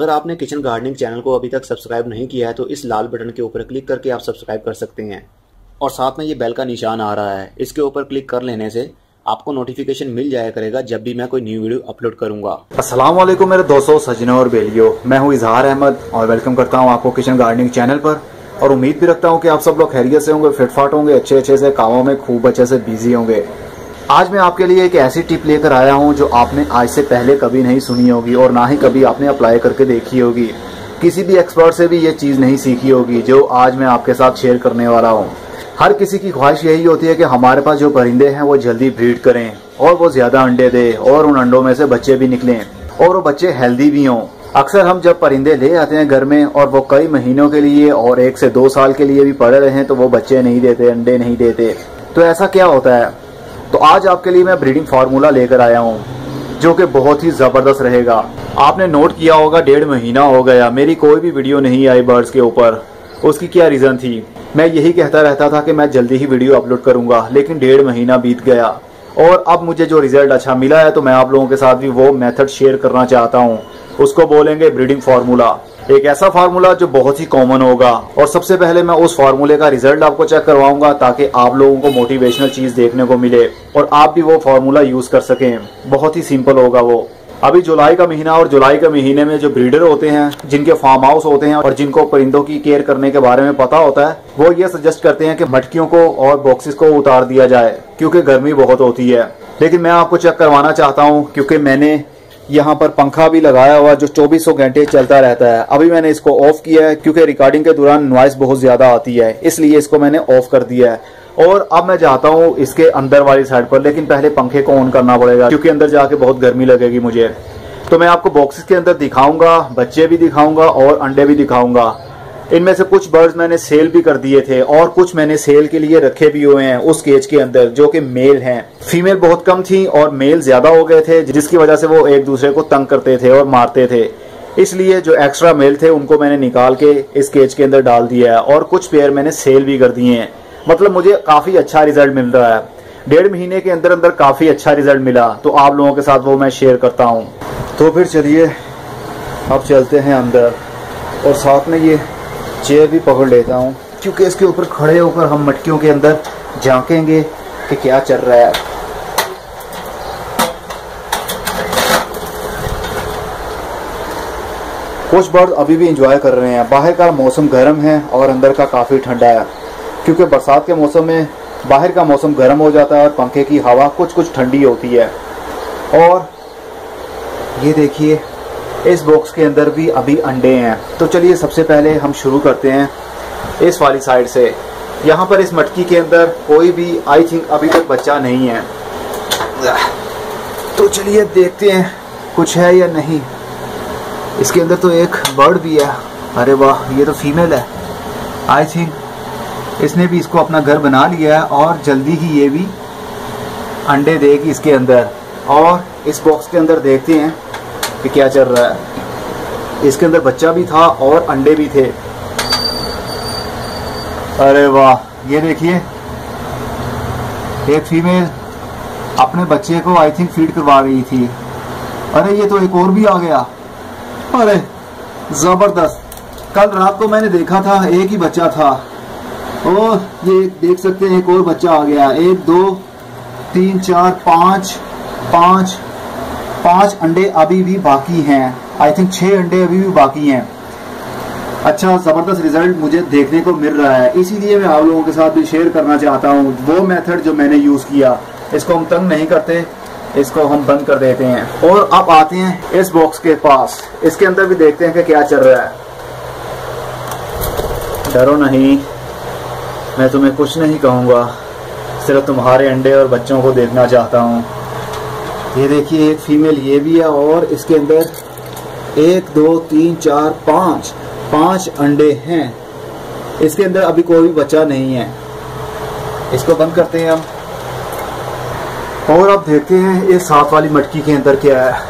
अगर आपने kitchen gardening channel को अभी तक सब्सक्राइब नहीं किया है तो इस लाल बटन के ऊपर क्लिक करके आप सब्सक्राइब कर सकते हैं और साथ में ये बेल का निशान आ रहा है, इसके ऊपर क्लिक कर लेने से आपको नोटिफिकेशन मिल जाया करेगा जब भी मैं कोई न्यू वीडियो अपलोड करूंगा। अस्सलाम वालेकुम मेरे दोस्तों, सजनों और बेलियों, मैं हूं इजहार अहमद और वेलकम करता हूं आपको किचन गार्डनिंग चैनल पर। और उम्मीद भी रखता हूं कि आप सब लोग खैरियत से होंगे, फिटफाट होंगे, अच्छे से कामों में खूब अच्छे से बिजी होंगे। आज मैं आपके लिए एक ऐसी टिप लेकर आया हूं जो आपने आज से पहले कभी नहीं सुनी होगी और ना ही कभी आपने अप्लाई करके देखी होगी। किसी भी एक्सपर्ट से भी ये चीज नहीं सीखी होगी जो आज मैं आपके साथ शेयर करने वाला हूं। हर किसी की ख्वाहिश यही होती है कि हमारे पास जो परिंदे हैं वो जल्दी ब्रीड करें और वो ज्यादा अंडे दे और उन अंडों में से बच्चे भी निकलें और वो बच्चे हेल्दी भी हों। अक्सर हम जब परिंदे ले आते हैं घर में और वो कई महीनों के लिए और 1 से 2 साल के लिए भी पड़े रहे तो वो बच्चे नहीं देते, अंडे नहीं देते। तो ऐसा क्या होता है? तो आज आपके लिए मैं ब्रीडिंग फार्मूला लेकर आया हूँ जो कि बहुत ही जबरदस्त रहेगा। आपने नोट किया होगा 1.5 महीना हो गया मेरी कोई भी वीडियो नहीं आई बर्ड्स के ऊपर। उसकी क्या रीजन थी? मैं यही कहता रहता था कि मैं जल्दी ही वीडियो अपलोड करूंगा, लेकिन 1.5 महीना बीत गया और अब मुझे जो रिजल्ट अच्छा मिला है तो मैं आप लोगों के साथ भी वो मेथड शेयर करना चाहता हूँ। उसको बोलेंगे ब्रीडिंग फार्मूला। एक ऐसा फार्मूला जो बहुत ही कॉमन होगा और सबसे पहले मैं उस फार्मूले का रिजल्ट आपको चेक करवाऊंगा ताकि आप लोगों को मोटिवेशनल चीज देखने को मिले और आप भी वो फार्मूला यूज कर सकें। बहुत ही सिंपल होगा वो। अभी जुलाई का महीना और जुलाई के महीने में जो ब्रीडर होते हैं, जिनके फार्म हाउस होते हैं और जिनको परिंदों की केयर करने के बारे में पता होता है, वो ये सजेस्ट करते हैं कि मटकियों को और बॉक्सेस को उतार दिया जाए क्योंकि गर्मी बहुत होती है। लेकिन मैं आपको चेक करवाना चाहता हूँ क्योंकि मैंने यहाँ पर पंखा भी लगाया हुआ जो 2400 घंटे चलता रहता है। अभी मैंने इसको ऑफ किया है क्योंकि रिकॉर्डिंग के दौरान नॉइस बहुत ज्यादा आती है, इसलिए इसको मैंने ऑफ कर दिया है। और अब मैं जाता हूँ इसके अंदर वाली साइड पर, लेकिन पहले पंखे को ऑन करना पड़ेगा क्योंकि अंदर जाके बहुत गर्मी लगेगी मुझे। तो मैं आपको बॉक्सेस के अंदर दिखाऊंगा, बच्चे भी दिखाऊंगा और अंडे भी दिखाऊंगा। इनमें से कुछ बर्ड्स मैंने सेल भी कर दिए थे और कुछ मैंने सेल के लिए रखे भी हुए हैं उस केज के अंदर जो कि मेल हैं। फीमेल बहुत कम थी और मेल ज्यादा हो गए थे जिसकी वजह से वो एक दूसरे को तंग करते थे और मारते थे। इसलिए जो एक्स्ट्रा मेल थे उनको मैंने निकाल के इस केज के अंदर डाल दिया है और कुछ पेयर मैंने सेल भी कर दिए हैं। मतलब मुझे काफी अच्छा रिजल्ट मिल रहा है। 1.5 महीने के अंदर अंदर काफी अच्छा रिजल्ट मिला तो आप लोगों के साथ वो मैं शेयर करता हूँ। तो फिर चलिए अब चलते हैं अंदर और साथ में ये चेयर भी पकड़ लेता हूँ क्योंकि इसके ऊपर खड़े होकर हम मटकियों के अंदर झांकेंगे कि क्या चल रहा है। कुछ बर्ड अभी भी एंजॉय कर रहे हैं। बाहर का मौसम गर्म है और अंदर का काफी ठंडा है क्योंकि बरसात के मौसम में बाहर का मौसम गर्म हो जाता है और पंखे की हवा कुछ ठंडी होती है। और ये देखिए इस बॉक्स के अंदर भी अभी अंडे हैं। तो चलिए सबसे पहले हम शुरू करते हैं इस वाली साइड से। यहाँ पर इस मटकी के अंदर कोई भी आई थिंक अभी तक बच्चा नहीं है। तो चलिए देखते हैं कुछ है या नहीं। इसके अंदर तो एक बर्ड भी है। अरे वाह, ये तो फीमेल है। आई थिंक इसने भी इसको अपना घर बना लिया है और जल्दी ही ये भी अंडे देगी इसके अंदर। और इस बॉक्स के अंदर देखते हैं कि क्या चल रहा है। इसके अंदर बच्चा भी था और अंडे भी थे। अरे वाह, ये देखिए एक फीमेल अपने बच्चे को आई थिंक फीड करवा रही थी। अरे ये तो एक और भी आ गया। अरे जबरदस्त। कल रात को मैंने देखा था एक ही बच्चा था और ये देख सकते हैं एक और बच्चा आ गया। 1 2 3 4 5 अंडे अभी भी बाकी हैं। आई थिंक 6 अंडे अभी भी बाकी हैं। अच्छा जबरदस्त रिजल्ट मुझे देखने को मिल रहा है, इसीलिए मैं आप लोगों के साथ भी शेयर करना चाहता हूँ वो मेथड जो मैंने यूज किया। इसको हम तंग नहीं करते, इसको हम बंद कर देते हैं। और अब आते हैं इस बॉक्स के पास। इसके अंदर भी देखते हैं कि क्या चल रहा है। डरो नहीं, मैं तुम्हें कुछ नहीं कहूँगा, सिर्फ तुम्हारे अंडे और बच्चों को देखना चाहता हूँ। ये देखिए एक फीमेल ये भी है और इसके अंदर 1 2 3 4 5 अंडे हैं। इसके अंदर अभी कोई भी बच्चा नहीं है। इसको बंद करते हैं हम और अब देखते हैं इस साथ वाली मटकी के अंदर क्या है।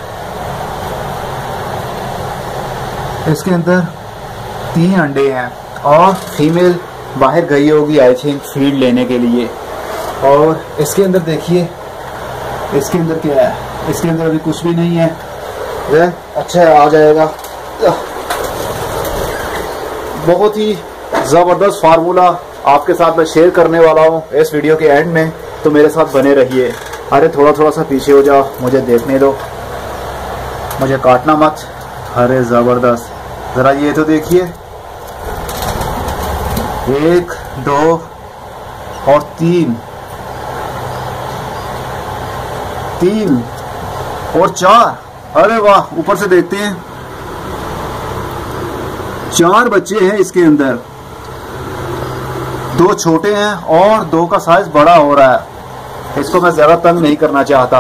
इसके अंदर 3 अंडे हैं और फीमेल बाहर गई होगी आई थिंक फीड लेने के लिए। और इसके अंदर देखिए इसके अंदर क्या है। इसके अंदर अभी कुछ भी नहीं है। अच्छा आ जाएगा बहुत ही ज़बरदस्त फार्मूला आपके साथ मैं शेयर करने वाला हूँ इस वीडियो के एंड में, तो मेरे साथ बने रहिए। अरे थोड़ा सा पीछे हो जाओ, मुझे देखने दो, मुझे काटना मत। अरे ज़बरदस्त, ज़रा ये तो देखिए, 1 2 और 3 और 4। अरे वाह, ऊपर से देखते हैं, 4 बच्चे हैं इसके अंदर, 2 छोटे हैं और 2 का साइज बड़ा हो रहा है। इसको मैं ज्यादा तंग नहीं करना चाहता।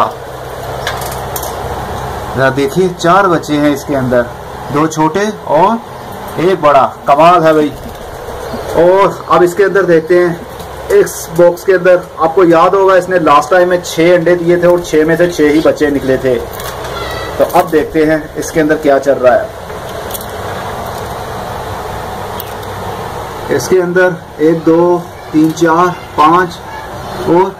जरा देखिए, 4 बच्चे हैं इसके अंदर, 2 छोटे और 1 बड़ा। कमाल है भाई। और अब इसके अंदर देखते हैं, इस बॉक्स के अंदर आपको याद होगा इसने लास्ट टाइम में 6 अंडे दिए थे और 6 में से 6 ही बच्चे निकले थे। तो अब देखते हैं इसके अंदर क्या चल रहा है। इसके अंदर 1 2 3 4 5 और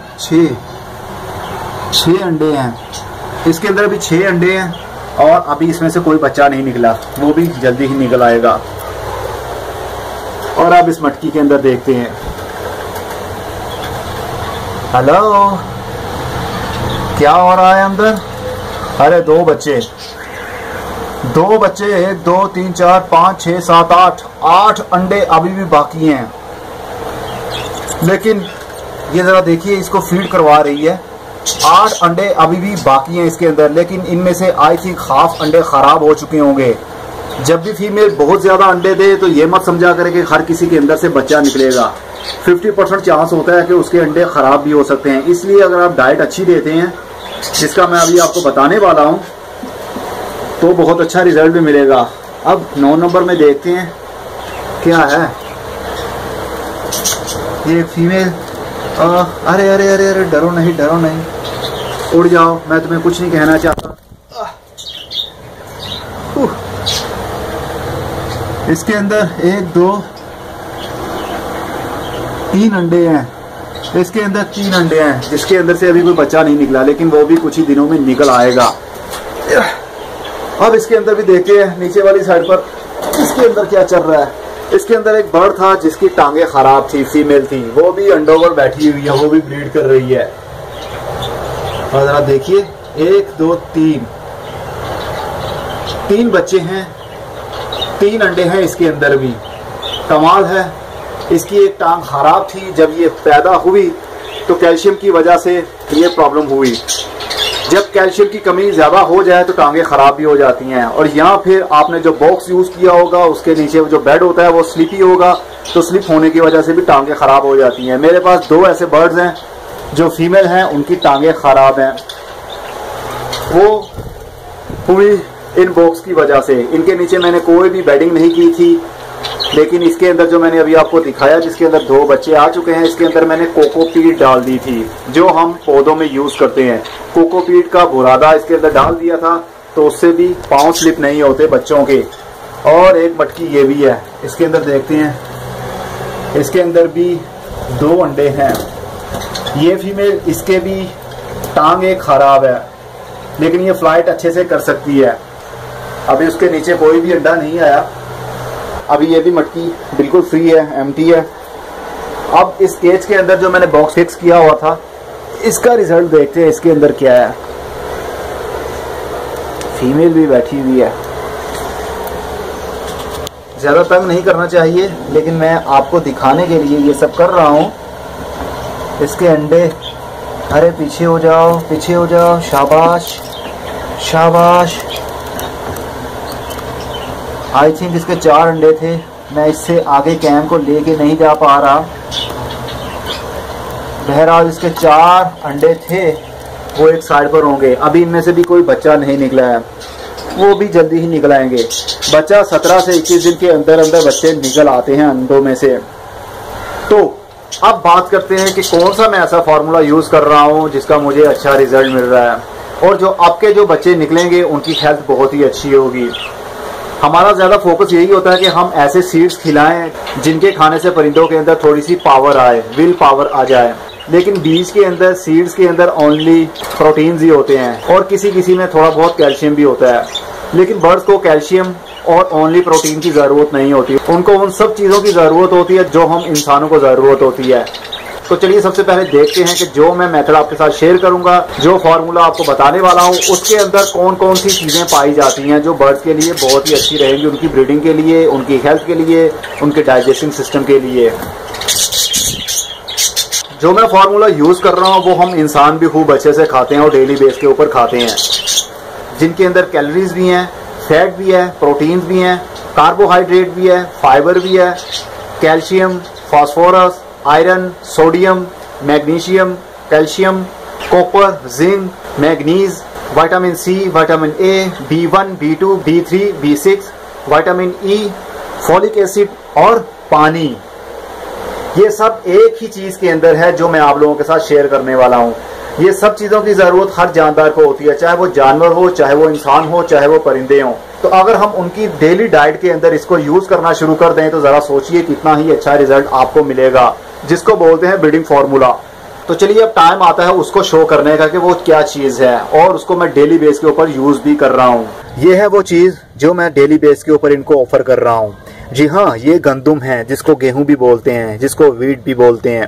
6 अंडे हैं। इसके अंदर भी 6 अंडे हैं और अभी इसमें से कोई बच्चा नहीं निकला, वो भी जल्दी ही निकल आएगा। और अब इस मटकी के अंदर देखते हैं। हेलो, क्या हो रहा है अंदर? अरे 2 बच्चे, 1 2 3 4 5 6 7 8 अंडे अभी भी बाकी हैं। लेकिन ये जरा देखिए, इसको फीड करवा रही है। 8 अंडे अभी भी बाकी हैं इसके अंदर, लेकिन इनमें से आई थिंक हाफ अंडे खराब हो चुके होंगे। जब भी फीमेल बहुत ज्यादा अंडे दे तो ये मत समझा करे कि हर किसी के अंदर से बच्चा निकलेगा। 50% चांस होता है कि उसके अंडे खराब भी हो सकते हैं। इसलिए अगर आप डाइट अच्छी देते हैं, जिसका मैं अभी आपको बताने वाला हूं, तो बहुत अच्छा रिजल्ट भी मिलेगा। अब 9 नंबर में देखते हैं क्या है। ये फीमेल, अरे अरे अरे अरे, डरो नहीं, उड़ जाओ, मैं तुम्हें कुछ नहीं कहना चाहता। इसके अंदर 1 2 3 अंडे हैं। इसके अंदर 3 अंडे हैं, जिसके अंदर से अभी कोई बच्चा नहीं निकला, लेकिन वो भी कुछ ही दिनों में निकल आएगा। अब इसके अंदर भी देखते हैं नीचे वाली साइड पर इसके अंदर क्या चल रहा है। इसके अंदर एक बर्ड था जिसकी टांगे खराब थी, फीमेल थी, वो भी अंडों पर बैठी हुई है, वो भी ब्रीड कर रही है। और जरा देखिए, 1 2 3 बच्चे हैं, 3 अंडे हैं इसके अंदर भी। कमाल है। इसकी एक टांग खराब थी, जब ये पैदा हुई तो कैल्शियम की वजह से ये प्रॉब्लम हुई। जब कैल्शियम की कमी ज्यादा हो जाए तो टांगे खराब भी हो जाती हैं। और यहाँ फिर आपने जो बॉक्स यूज किया होगा, उसके नीचे जो बेड होता है वो स्लिपी होगा, तो स्लिप होने की वजह से भी टांगे खराब हो जाती हैं। मेरे पास 2 ऐसे बर्ड्स हैं जो फीमेल हैं, उनकी टांगे खराब हैं। वो हुई इन बॉक्स की वजह से। इनके नीचे मैंने कोई भी बेडिंग नहीं की थी, लेकिन इसके अंदर जो मैंने अभी आपको दिखाया, जिसके अंदर 2 बच्चे आ चुके हैं, इसके अंदर मैंने कोकोपीट डाल दी थी, जो हम पौधों में यूज करते हैं। कोकोपीट का बुरादा इसके अंदर डाल दिया था, तो उससे भी पांव स्लिप नहीं होते बच्चों के। और एक मटकी ये भी है, इसके अंदर देखते हैं, इसके अंदर भी 2 अंडे हैं। ये फीमेल, इसके भी टांग एक खराब है, लेकिन ये फ्लाइट अच्छे से कर सकती है। अभी उसके नीचे कोई भी अंडा नहीं आया। अभी ये भी मटकी बिल्कुल फ्री है, एम्प्टी है। अब इस केज के अंदर जो मैंने बॉक्स फिक्स किया हुआ था, इसका रिजल्ट देखते हैं इसके अंदर क्या है। फीमेल भी बैठी हुई है। ज्यादा तंग नहीं करना चाहिए, लेकिन मैं आपको दिखाने के लिए ये सब कर रहा हूं। इसके अंडे, अरे पीछे हो जाओ, पीछे हो जाओ, शाबाश शाबाश। आई थिंक इसके 4 अंडे थे। मैं इससे आगे कैम को लेके नहीं जा पा रहा। बहरहाल इसके 4 अंडे थे, वो एक साइड पर होंगे। अभी इनमें से भी कोई बच्चा नहीं निकला है, वो भी जल्दी ही निकल आएंगे। बच्चा 17 से 21 दिन के अंदर अंदर बच्चे निकल आते हैं अंडों में से। तो अब बात करते हैं कि कौन सा मैं ऐसा फार्मूला यूज कर रहा हूं जिसका मुझे अच्छा रिजल्ट मिल रहा है, और जो आपके जो बच्चे निकलेंगे उनकी हेल्थ बहुत ही अच्छी होगी। हमारा ज्यादा फोकस यही होता है कि हम ऐसे सीड्स खिलाएं जिनके खाने से परिंदों के अंदर थोड़ी सी पावर आए, विल पावर आ जाए। लेकिन बीज के अंदर, सीड्स के अंदर ओनली प्रोटीन्स ही होते हैं, और किसी किसी में थोड़ा बहुत कैल्शियम भी होता है। लेकिन बर्ड्स को कैल्शियम और ओनली प्रोटीन की जरूरत नहीं होती, उनको उन सब चीजों की जरूरत होती है जो हम इंसानों को जरूरत होती है। तो चलिए सबसे पहले देखते हैं कि जो मैं मेथड आपके साथ शेयर करूंगा, जो फार्मूला आपको बताने वाला हूं, उसके अंदर कौन कौन सी चीजें पाई जाती हैं जो बर्ड्स के लिए बहुत ही अच्छी रहेंगी, उनकी ब्रीडिंग के लिए, उनकी हेल्थ के लिए, उनके डाइजेस्टिंग सिस्टम के लिए। जो मैं फार्मूला यूज कर रहा हूं वो हम इंसान भी खूब अच्छे से खाते हैं और डेली बेस के ऊपर खाते हैं, जिनके अंदर कैलोरीज भी हैं, फैट भी है, प्रोटीन भी हैं, कार्बोहाइड्रेट भी है, फाइबर भी है, calcium, phosphorus, iron, sodium, magnesium, calcium, copper, zinc, manganese, vitamin C, vitamin A, B1, B2, B3, B6, vitamin E, folic acid और पानी। ये सब एक ही चीज के अंदर है जो मैं आप लोगों के साथ शेयर करने वाला हूँ। ये सब चीजों की जरूरत हर जानदार को होती है, चाहे वो जानवर हो, चाहे वो इंसान हो, चाहे वो परिंदे हो। तो अगर हम उनकी डेली डाइट के अंदर इसको यूज करना शुरू कर दें तो जरा सोचिए कितना ही अच्छा रिजल्ट आपको मिलेगा, जिसको बोलते हैं ब्रीडिंग फार्मूला। तो चलिए अब टाइम आता है उसको शो करने का कि वो क्या चीज है, और उसको मैं डेली बेस के ऊपर यूज भी कर रहा हूँ। ये है वो चीज जो मैं डेली बेस के ऊपर इनको ऑफर कर रहा हूँ। जी हाँ, ये गंदुम है, जिसको गेहूं भी बोलते हैं, जिसको वीट भी बोलते हैं।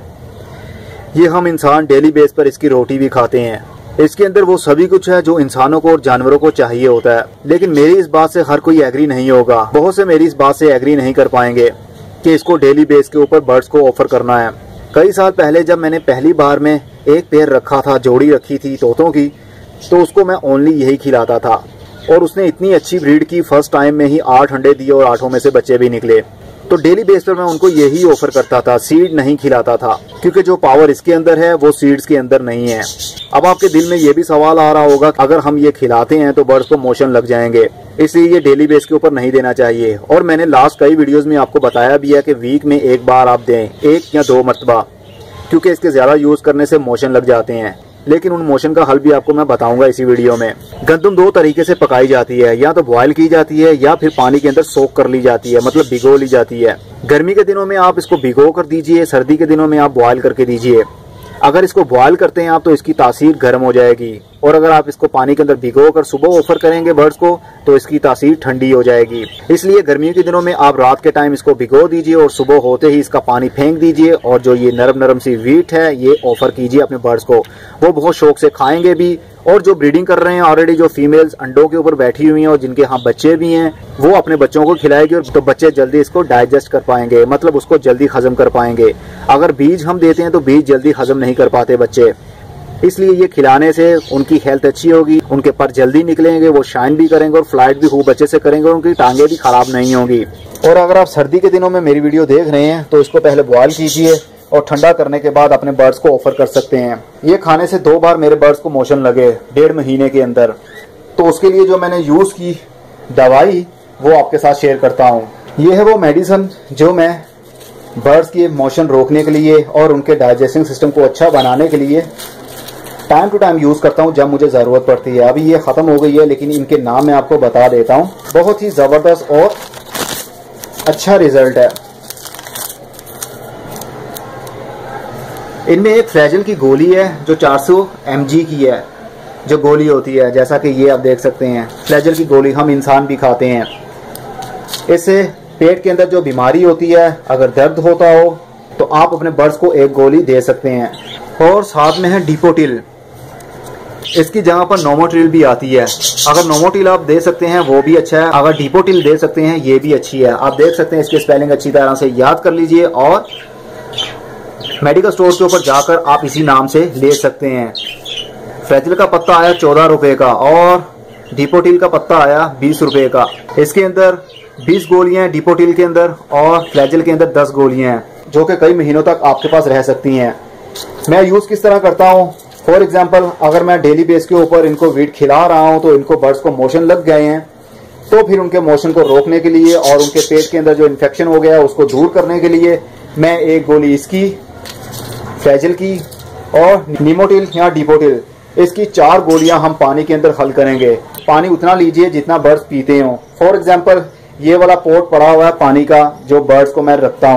ये हम इंसान डेली बेस पर इसकी रोटी भी खाते हैं। इसके अंदर वो सभी कुछ है जो इंसानों को और जानवरों को चाहिए होता है। लेकिन मेरी इस बात से हर कोई एग्री नहीं होगा, बहुत से मेरी इस बात से एग्री नहीं कर पाएंगे कि इसको डेली बेस के ऊपर बर्ड्स को ऑफर करना है। कई साल पहले जब मैंने पहली बार में एक पेयर रखा था, जोड़ी रखी थी तोतों की, तो उसको मैं ओनली यही खिलाता था और उसने इतनी अच्छी ब्रीड की, फर्स्ट टाइम में ही 8 अंडे दिए और 8 में से बच्चे भी निकले। तो डेली बेस पर मैं उनको यही ऑफर करता था, सीड नहीं खिलाता था, क्योंकि जो पावर इसके अंदर है वो सीड्स के अंदर नहीं है। अब आपके दिल में ये भी सवाल आ रहा होगा, अगर हम ये खिलाते हैं तो बर्ड्स को मोशन लग जाएंगे, इसलिए ये डेली बेस के ऊपर नहीं देना चाहिए। और मैंने लास्ट कई वीडियोस में आपको बताया भी है कि वीक में एक बार आप दें, 1 या 2 मरतबा, क्योंकि इसके ज्यादा यूज करने से मोशन लग जाते हैं। लेकिन उन मोशन का हल भी आपको मैं बताऊंगा इसी वीडियो में। गंदम 2 तरीके से पकाई जाती है, या तो बॉयल की जाती है या फिर पानी के अंदर सोक कर ली जाती है, मतलब भिगो ली जाती है। गर्मी के दिनों में आप इसको भिगो कर दीजिए, सर्दी के दिनों में आप बॉयल करके दीजिए। अगर इसको बॉयल करते हैं आप तो इसकी तासीर गर्म हो जाएगी, और अगर आप इसको पानी के अंदर भिगो कर सुबह ऑफर करेंगे बर्ड्स को तो इसकी तासीर ठंडी हो जाएगी। इसलिए गर्मियों के दिनों में आप रात के टाइम इसको भिगो दीजिए और सुबह होते ही इसका पानी फेंक दीजिए, और जो ये नरम नरम सी वीट है ये ऑफर कीजिए अपने बर्ड्स को, वो बहुत शौक से खाएंगे भी। और जो ब्रीडिंग कर रहे हैं ऑलरेडी, जो फीमेल्स अंडों के ऊपर बैठी हुई हैं और जिनके यहाँ बच्चे भी हैं, वो अपने बच्चों को खिलाएगी, और तो बच्चे जल्दी इसको डाइजेस्ट कर पाएंगे, मतलब उसको जल्दी हजम कर पाएंगे। अगर बीज हम देते हैं तो बीज जल्दी हजम नहीं कर पाते बच्चे, इसलिए ये खिलाने से उनकी हेल्थ अच्छी होगी, उनके पर जल्दी निकलेंगे, वो शाइन भी करेंगे और फ्लाइट भी खूब अच्छे से करेंगे, और उनकी टांगे भी खराब नहीं होंगी। और अगर आप सर्दी के दिनों में मेरी वीडियो देख रहे हैं तो इसको पहले बॉयल कीजिए और ठंडा करने के बाद अपने बर्ड्स को ऑफर कर सकते हैं। ये खाने से 2 बार मेरे बर्ड्स को मोशन लगे 1.5 महीने के अंदर। तो उसके लिए जो मैंने यूज की दवाई वो आपके साथ शेयर करता हूँ। ये है वो मेडिसिन जो मैं बर्ड्स की मोशन रोकने के लिए और उनके डाइजेस्टिंग सिस्टम को अच्छा बनाने के लिए टाइम टू टाइम यूज करता हूँ जब मुझे जरूरत पड़ती है। अभी ये खत्म हो गई है, लेकिन इनके नाम मैं आपको बता देता हूँ। बहुत ही जबरदस्त और अच्छा रिजल्ट है। इनमें एक फ्लैजल की गोली है जो 400 mg की है, जो गोली होती है, जैसा कि ये आप देख सकते हैं। फ्लैजल की गोली हम इंसान भी खाते हैं। इससे पेट के अंदर जो बीमारी होती है, अगर दर्द होता हो तो आप अपने बर्ड्स को एक गोली दे सकते हैं। और साथ में है डिपोटिल, इसकी जगह पर नोमोट्रिल भी आती है। अगर नोमोटिल आप दे सकते हैं वो भी अच्छा है, अगर डिपोटिल दे सकते हैं ये भी अच्छी है। आप देख सकते हैं, इसकी स्पेलिंग अच्छी तरह से याद कर लीजिए और मेडिकल स्टोर के ऊपर जाकर आप इसी नाम से ले सकते हैं। फ्लैजल का पत्ता आया 14 रुपए का और डिपोटिल का पत्ता आया 20 रुपए का। इसके अंदर 20 गोलियां डिपोटिल के अंदर और फ्लैजल के अंदर 10 गोलियां हैं, जो कि कई महीनों तक आपके पास रह सकती हैं। मैं यूज किस तरह करता हूँ, फॉर एग्जाम्पल अगर मैं डेली बेस के ऊपर इनको वीट खिला रहा हूँ तो इनको बर्ड्स को मोशन लग गए हैं, तो फिर उनके मोशन को रोकने के लिए और उनके पेट के अंदर जो इन्फेक्शन हो गया है उसको दूर करने के लिए मैं एक गोली इसकी, फ्लैजल की और निमोटिल या डिपोटिल, इसकी 4 गोलियां हम पानी के अंदर हल करेंगे। पानी उतना लीजिए जितना बर्ड्स पीते हो। फॉर एग्जाम्पल ये वाला पोट पड़ा हुआ है पानी का जो बर्ड्स को मैं रखता हूँ,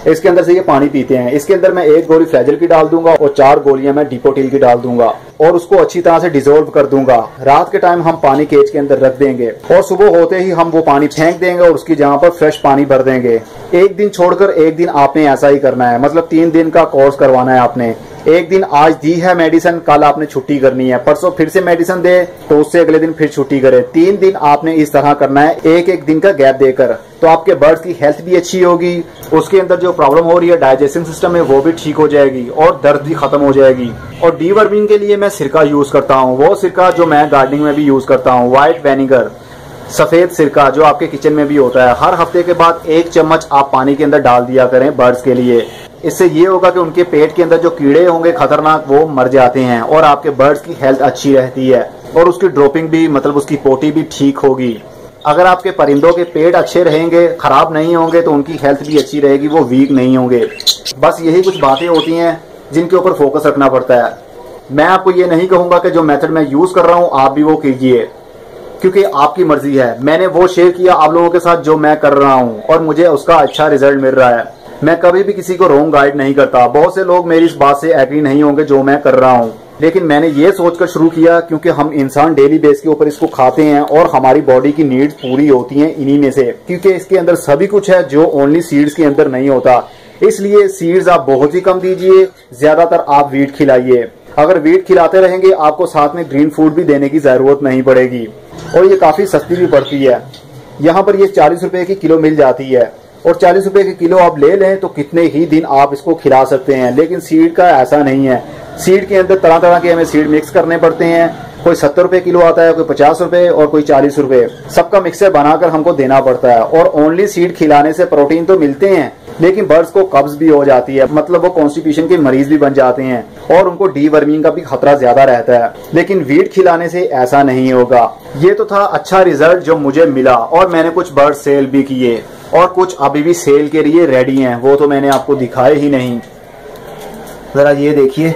इसके अंदर से ये पानी पीते हैं। इसके अंदर मैं 1 गोली फ्लैजल की डाल दूंगा और 4 गोलियां मैं डिपोटिल की डाल दूंगा और उसको अच्छी तरह से डिसोल्व कर दूंगा। रात के टाइम हम पानी केज के अंदर रख देंगे और सुबह होते ही हम वो पानी फेंक देंगे और उसकी जगह पर फ्रेश पानी भर देंगे। 1 दिन छोड़कर 1 दिन आपने ऐसा ही करना है, मतलब 3 दिन का कोर्स करवाना है आपने। 1 दिन आज दी है मेडिसिन, कल आपने छुट्टी करनी है, परसों फिर से मेडिसिन दे तो उससे अगले दिन फिर छुट्टी करे। 3 दिन आपने इस तरह करना है, 1-1 दिन का गैप देकर। तो आपके बर्ड्स की हेल्थ भी अच्छी होगी, उसके अंदर जो प्रॉब्लम हो रही है डाइजेशन सिस्टम में वो भी ठीक हो जाएगी और दर्द भी खत्म हो जाएगी। और डीवर्मिंग के लिए मैं सिरका यूज करता हूँ, वो सिरका जो मैं गार्डनिंग में भी यूज करता हूँ, व्हाइट वेनिगर, सफेद सिरका जो आपके किचन में भी होता है। हर हफ्ते के बाद 1 चम्मच आप पानी के अंदर डाल दिया करें बर्ड्स के लिए। इससे ये होगा कि उनके पेट के अंदर जो कीड़े होंगे खतरनाक वो मर जाते हैं और आपके बर्ड्स की हेल्थ अच्छी रहती है और उसकी ड्रॉपिंग भी, मतलब उसकी पोटी भी ठीक होगी। अगर आपके परिंदों के पेट अच्छे रहेंगे, खराब नहीं होंगे, तो उनकी हेल्थ भी अच्छी रहेगी, वो वीक नहीं होंगे। बस यही कुछ बातें होती हैं जिनके ऊपर फोकस रखना पड़ता है। मैं आपको ये नहीं कहूंगा कि जो मेथड मैं यूज कर रहा हूँ आप भी वो कीजिए, क्योंकि आपकी मर्जी है। मैंने वो शेयर किया आप लोगों के साथ जो मैं कर रहा हूँ और मुझे उसका अच्छा रिजल्ट मिल रहा है। मैं कभी भी किसी को रॉन्ग गाइड नहीं करता। बहुत से लोग मेरी इस बात से एग्री नहीं होंगे जो मैं कर रहा हूँ, लेकिन मैंने ये सोचकर शुरू किया क्योंकि हम इंसान डेली बेस के ऊपर इसको खाते हैं और हमारी बॉडी की नीड्स पूरी होती हैं इन्हीं में से, क्योंकि इसके अंदर सभी कुछ है जो ओनली सीड्स के अंदर नहीं होता। इसलिए सीड्स आप बहुत ही कम दीजिए, ज्यादातर आप वीट खिलाइए। अगर वीट खिलाते रहेंगे आपको साथ में ग्रीन फूड भी देने की जरूरत नहीं पड़ेगी और ये काफी सस्ती भी पड़ती है। यहाँ पर ये 40 रुपए की किलो मिल जाती है और 40 रुपए की किलो आप ले लें तो कितने ही दिन आप इसको खिला सकते हैं। लेकिन सीड का ऐसा नहीं है, सीड के अंदर तरह तरह के हमें सीड मिक्स करने पड़ते हैं। कोई 70 रुपए किलो आता है, कोई 50 रुपए और कोई 40 रुपए, सबका मिक्सर बनाकर हमको देना पड़ता है। और ओनली सीड खिलाने से प्रोटीन तो मिलते हैं लेकिन बर्ड्स को कब्ज भी हो जाती है, मतलब वो कॉन्स्टिपेशन के मरीज भी बन जाते हैं और उनको डीवर्मिंग का भी खतरा ज्यादा रहता है। लेकिन वीट खिलाने से ऐसा नहीं होगा। ये तो था अच्छा रिजल्ट जो मुझे मिला और मैंने कुछ बर्ड सेल भी किए और कुछ अभी भी सेल के लिए रेडी हैं, वो तो मैंने आपको दिखाए ही नहीं। जरा ये देखिए,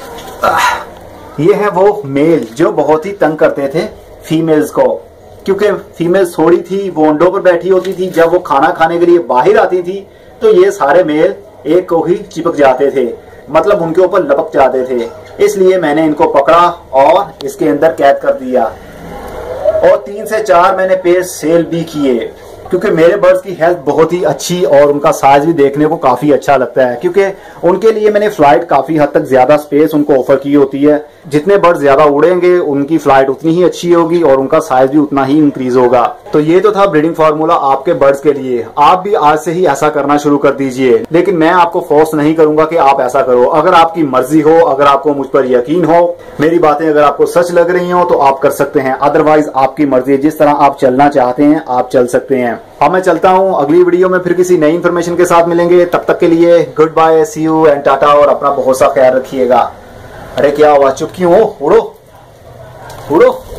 ये है वो मेल जो बहुत ही तंग करते थे फीमेल्स को, क्योंकि फीमेल्स थोड़ी थी, वो अंडों पर बैठी होती थी। जब वो खाना खाने के लिए बाहर आती थी तो ये सारे मेल एक को ही चिपक जाते थे, मतलब उनके ऊपर लपक जाते थे। इसलिए मैंने इनको पकड़ा और इसके अंदर कैद कर दिया और 3 से 4 मैंने पेयर सेल भी किए, क्योंकि मेरे बर्ड्स की हेल्थ बहुत ही अच्छी और उनका साइज भी देखने को काफी अच्छा लगता है, क्योंकि उनके लिए मैंने फ्लाइट काफी हद तक ज्यादा स्पेस उनको ऑफर की होती है। जितने बर्ड्स ज्यादा उड़ेंगे उनकी फ्लाइट उतनी ही अच्छी होगी और उनका साइज भी उतना ही इंक्रीज होगा। तो ये तो था ब्रीडिंग फार्मूला आपके बर्ड्स के लिए। आप भी आज से ही ऐसा करना शुरू कर दीजिए, लेकिन मैं आपको फोर्स नहीं करूंगा कि आप ऐसा करो। अगर आपकी मर्जी हो, अगर आपको मुझ पर यकीन हो, मेरी बातें अगर आपको सच लग रही हो तो आप कर सकते हैं। अदरवाइज आपकी मर्जी, जिस तरह आप चलना चाहते हैं आप चल सकते हैं। अब मैं चलता हूँ, अगली वीडियो में फिर किसी नई इन्फॉर्मेशन के साथ मिलेंगे। तब तक के लिए goodbye, see you and tata, और अपना बहुत सा ख्याल रखिएगा। अरे क्या हुआ, चुप क्यों हो? उड़ो उड़ो।